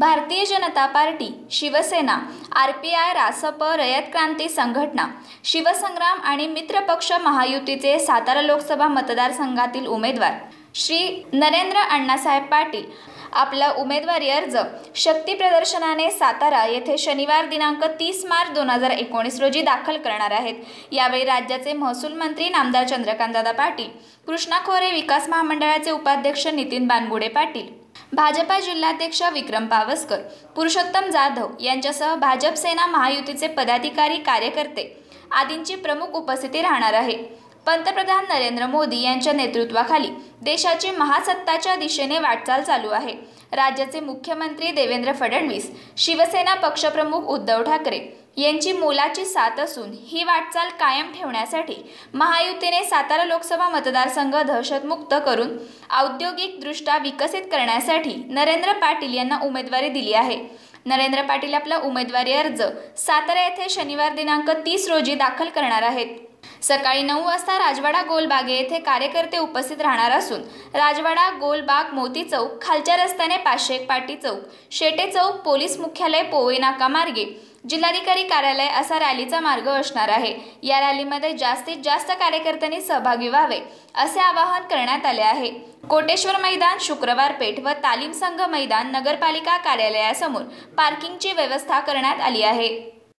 भारतीय जनता पार्टी, शिवसेना, आरपीआय, रासप, रयत क्रांती संघटना, शिवसंग्राम आणि मित्रपक्ष महायुतीचे सातारा लोकसभा मतदारसंघातील उमेदवार श्री नरेंद्र अण्णासाहेब पाटील आपला उमेदवारी अर्ज शक्ती प्रदर्शनाने सातारा येथे शनिवार दिनांक 30 मार्च 2019 रोजी दाखल करणार आहेत। यावेळी राज्याचे महसूल मंत्री नामदार चंद्रकांतदादा पाटील, कृष्णा खोरे विकास महामंडळाचे उपाध्यक्ष नितीन बानगुडे पाटील, भाजपा जिल्हाध्यक्ष विक्रम पावसकर, पुरुषोत्तम जाधव यांच्यासह भाजप सेना महायुतीचे पदाधिकारी, कार्यकर्ते आदींची प्रमुख उपस्थिती राहणार आहे। पंतप्रधान नरेंद्र मोदी यांच्या नेतृत्वाखाली देशाची महासत्ताच्या दिशेने वाटचाल चालू आहे। राज्याचे मुख्यमंत्री देवेंद्र फडणवीस, शिवसेना पक्षप्रमुख उद्धव ठाकरे यांची मोलाची साथ असून ही वाटचाल कायम ठेवण्यासाठी महायुतीने सातारा लोकसभा मतदारसंघ दहशतमुक्त करून औद्योगिकदृष्ट्या विकसित करण्यासाठी नरेंद्र पाटील यांना उमेदवारी दिली आहे। नरेंद्र पाटील आपला उमेदवारी अर्ज सातारा येथे शनिवार दिनांक 30 रोजी दाखल करणार आहेत। सकाळी 9 वाजता राजवाडा गोलबागे येथे कार्यकर्ते उपस्थित राहणार असून राजवाडा गोलबाग, मोती चौक, खालच्या रस्त्याने 501 पाटी चौक, शेटे चौक, पोलीस मुख्यालय, पोवई नाका मार्गे जिल्हाधिकारी कार्यालय असा रॅलीचा मार्ग असणार आहे। या रॅलीमध्ये जास्तीत जास्त कार्यकर्त्यांनी सहभागी व्हावे असे आवाहन करण्यात आले आहे। कोटेश्वर मैदान, शुक्रवार पेठ व तालीम संघ मैदान, नगरपालिका कार्यालयासमोर पार्किंगची व्यवस्था करण्यात आली आहे।